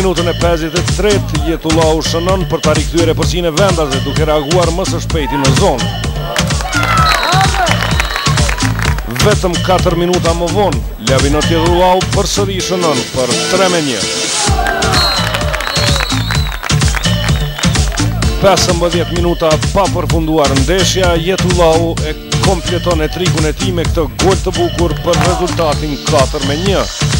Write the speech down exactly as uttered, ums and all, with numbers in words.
minutën e pesëdhjetë e tretë, Jetullahu shënon për ta rikthyer përsinë e vendase duke reaguar më së shpejti në zonë. Vetëm katër minuta më vonë, Labinot Jetullahu përsëri shënon për tre me një. pesëmbëdhjetë minuta pa përfunduar ndeshja, Jetullahu e kompleton e trikun e tij me këtë gol të bukur për rezultatin katër me një.